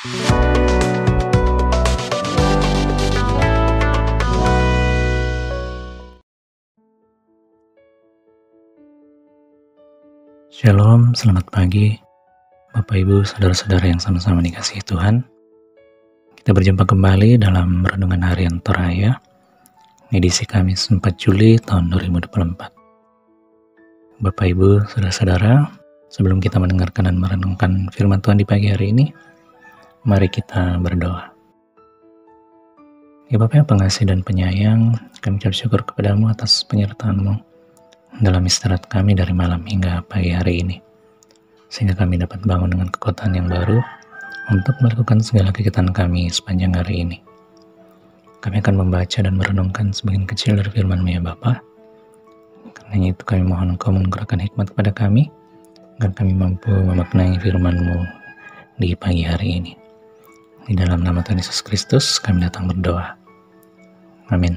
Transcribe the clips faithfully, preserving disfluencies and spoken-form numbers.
Shalom, selamat pagi Bapak Ibu, saudara-saudara yang sama-sama dikasihi Tuhan. Kita berjumpa kembali dalam Renungan Harian Toraya, edisi Kamis empat Juli tahun dua ribu dua puluh empat. Bapak Ibu, saudara-saudara, sebelum kita mendengarkan dan merenungkan firman Tuhan di pagi hari ini, mari kita berdoa. Ya Bapa yang pengasih dan penyayang, kami ucap syukur kepadamu atas penyertaan-Mu dalam istirahat kami dari malam hingga pagi hari ini, sehingga kami dapat bangun dengan kekuatan yang baru untuk melakukan segala kegiatan kami sepanjang hari ini. Kami akan membaca dan merenungkan sebagian kecil dari firman-Mu ya Bapa. Karena itu kami mohon Engkau menganugerahkan hikmat kepada kami, agar kami mampu memaknai firman-Mu di pagi hari ini. Di dalam nama Tuhan Yesus Kristus kami datang berdoa. Amin.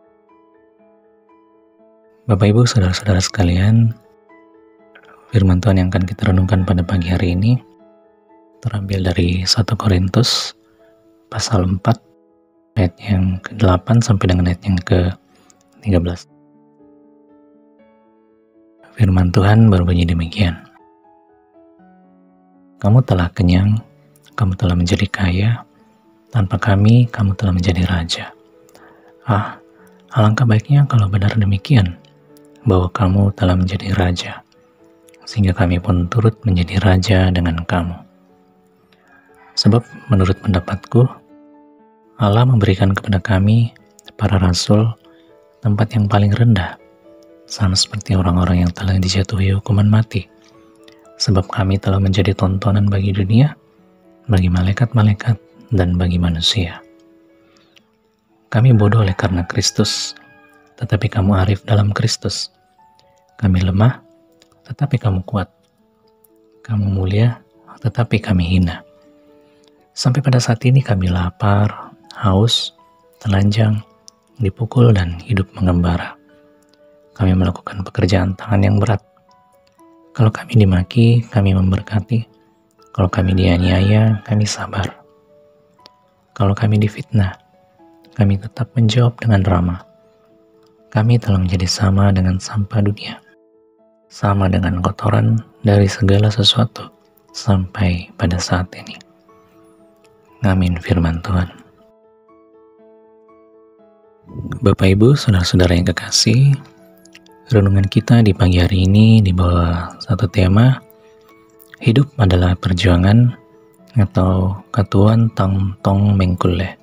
Bapak Ibu, saudara-saudara sekalian, firman Tuhan yang akan kita renungkan pada pagi hari ini terambil dari satu Korintus pasal empat ayat yang ke delapan sampai dengan ayat yang ke tiga belas. Firman Tuhan berbunyi demikian. Kamu telah kenyang, kamu telah menjadi kaya, tanpa kami kamu telah menjadi raja. Ah, alangkah baiknya kalau benar demikian, bahwa kamu telah menjadi raja, sehingga kami pun turut menjadi raja dengan kamu. Sebab menurut pendapatku, Allah memberikan kepada kami, para rasul, tempat yang paling rendah, sama seperti orang-orang yang telah dijatuhi hukuman mati. Sebab kami telah menjadi tontonan bagi dunia, bagi malaikat-malaikat, dan bagi manusia. Kami bodoh oleh karena Kristus, tetapi kamu arif dalam Kristus. Kami lemah, tetapi kamu kuat. Kamu mulia, tetapi kami hina. Sampai pada saat ini kami lapar, haus, telanjang, dipukul, dan hidup mengembara. Kami melakukan pekerjaan tangan yang berat. Kalau kami dimaki, kami memberkati. Kalau kami dianiaya, kami sabar. Kalau kami difitnah, kami tetap menjawab dengan ramah. Kami telah menjadi sama dengan sampah dunia, sama dengan kotoran dari segala sesuatu sampai pada saat ini. Amin firman Tuhan. Bapak Ibu, saudara-saudara yang kekasih, renungan kita di pagi hari ini di bawah satu tema, hidup adalah perjuangan, atau Katuan Tang Tong Mengkule.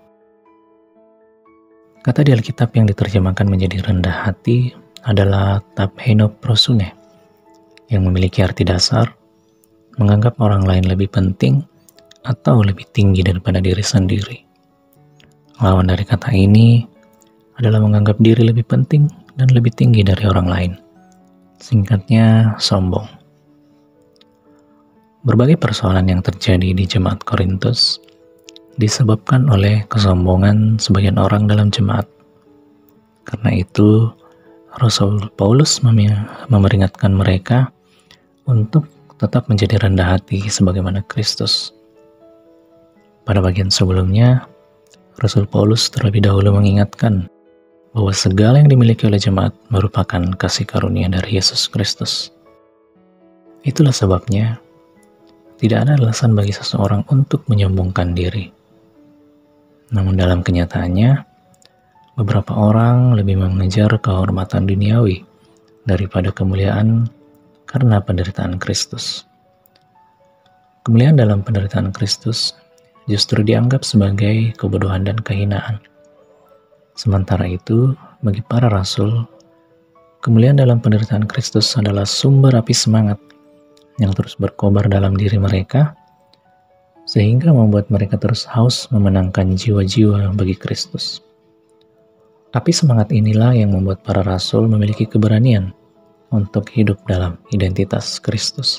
Kata di Alkitab yang diterjemahkan menjadi rendah hati adalah Tapheno Prosune, yang memiliki arti dasar menganggap orang lain lebih penting atau lebih tinggi daripada diri sendiri. Lawan dari kata ini adalah menganggap diri lebih penting dan lebih tinggi dari orang lain. Singkatnya, sombong. Berbagai persoalan yang terjadi di jemaat Korintus disebabkan oleh kesombongan sebagian orang dalam jemaat. Karena itu, Rasul Paulus memperingatkan mereka untuk tetap menjadi rendah hati sebagaimana Kristus. Pada bagian sebelumnya, Rasul Paulus terlebih dahulu mengingatkan bahwa segala yang dimiliki oleh jemaat merupakan kasih karunia dari Yesus Kristus. Itulah sebabnya, tidak ada alasan bagi seseorang untuk menyombongkan diri. Namun dalam kenyataannya, beberapa orang lebih mengejar kehormatan duniawi daripada kemuliaan karena penderitaan Kristus. Kemuliaan dalam penderitaan Kristus justru dianggap sebagai kebodohan dan kehinaan. Sementara itu, bagi para rasul, kemuliaan dalam penderitaan Kristus adalah sumber api semangat yang terus berkobar dalam diri mereka, sehingga membuat mereka terus haus memenangkan jiwa-jiwa bagi Kristus. Api semangat inilah yang membuat para rasul memiliki keberanian untuk hidup dalam identitas Kristus.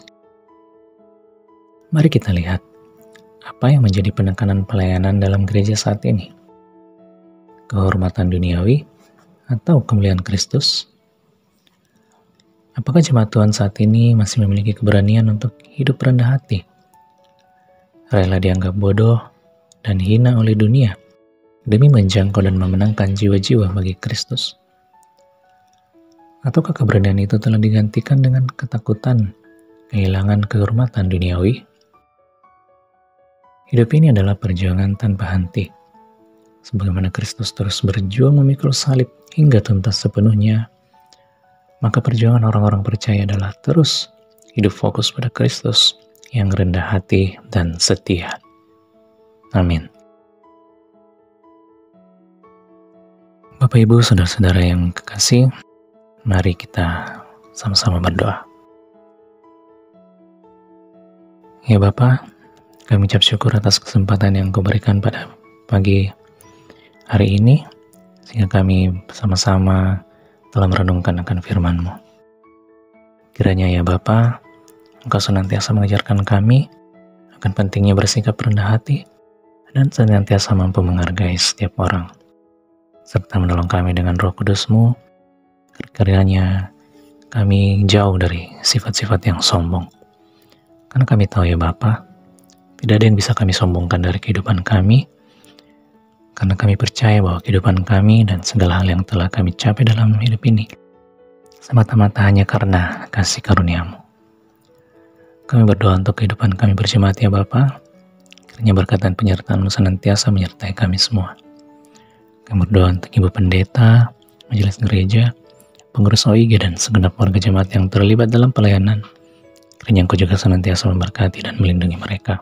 Mari kita lihat apa yang menjadi penekanan pelayanan dalam gereja saat ini. Kehormatan duniawi atau kemuliaan Kristus? Apakah jemaat Tuhan saat ini masih memiliki keberanian untuk hidup rendah hati? Rela dianggap bodoh dan hina oleh dunia demi menjangkau dan memenangkan jiwa-jiwa bagi Kristus? Ataukah keberanian itu telah digantikan dengan ketakutan, kehilangan kehormatan duniawi? Hidup ini adalah perjuangan tanpa henti. Sebagaimana Kristus terus berjuang memikul salib hingga tuntas sepenuhnya, maka perjuangan orang-orang percaya adalah terus hidup fokus pada Kristus yang rendah hati dan setia. Amin. Bapak Ibu, saudara-saudara yang kekasih, mari kita sama-sama berdoa. Ya Bapa, kami ucap syukur atas kesempatan yang Kau berikan pada pagi hari ini, sehingga kami bersama-sama telah merenungkan akan firman-Mu. Kiranya ya Bapa, Engkau senantiasa mengajarkan kami akan pentingnya bersikap rendah hati dan senantiasa mampu menghargai setiap orang, serta menolong kami dengan Roh Kudus-Mu. Kiranya kami jauh dari sifat-sifat yang sombong. Karena kami tahu ya Bapa, tidak ada yang bisa kami sombongkan dari kehidupan kami, karena kami percaya bahwa kehidupan kami dan segala hal yang telah kami capai dalam hidup ini semata-mata hanya karena kasih karunia-Mu. Kami berdoa untuk kehidupan kami berjemaat ya Bapa, kiranya berkat dan penyertaan-Mu senantiasa menyertai kami semua. Kami berdoa untuk Ibu Pendeta, Majelis Gereja, pengurus O I G dan segenap warga jemaat yang terlibat dalam pelayanan. Kiranya Engkau juga senantiasa memberkati dan melindungi mereka.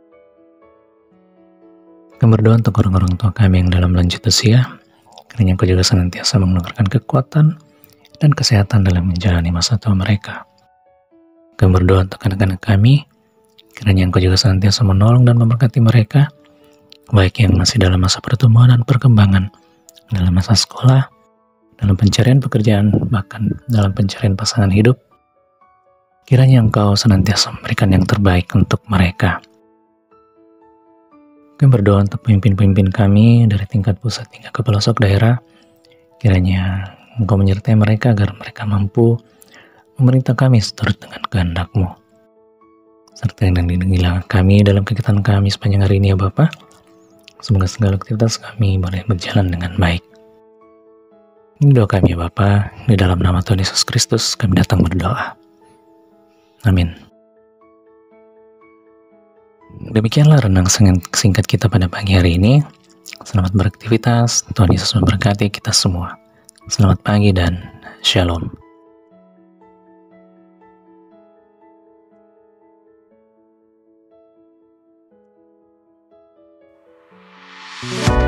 Kami berdoa untuk orang-orang tua kami yang dalam lanjut usia. Kiranya Engkau juga senantiasa menganugerahkan kekuatan dan kesehatan dalam menjalani masa tua mereka. Kami berdoa untuk anak-anak kami. Kiranya Engkau juga senantiasa menolong dan memberkati mereka, baik yang masih dalam masa pertumbuhan dan perkembangan, dalam masa sekolah, dalam pencarian pekerjaan, bahkan dalam pencarian pasangan hidup. Kiranya Engkau senantiasa memberikan yang terbaik untuk mereka. Kami berdoa untuk pemimpin-pemimpin kami dari tingkat pusat hingga ke pelosok daerah. Kiranya Engkau menyertai mereka agar mereka mampu memerintah kami seturut dengan kehendak-Mu. Serta yang lindungilah kami dalam kegiatan kami sepanjang hari ini ya Bapa. Semoga segala aktivitas kami boleh berjalan dengan baik. Ini doa kami ya Bapa, di dalam nama Tuhan Yesus Kristus kami datang berdoa. Amin. Demikianlah renang singkat kita pada pagi hari ini. Selamat beraktivitas, Tuhan Yesus memberkati kita semua. Selamat pagi dan Shalom. Thank you.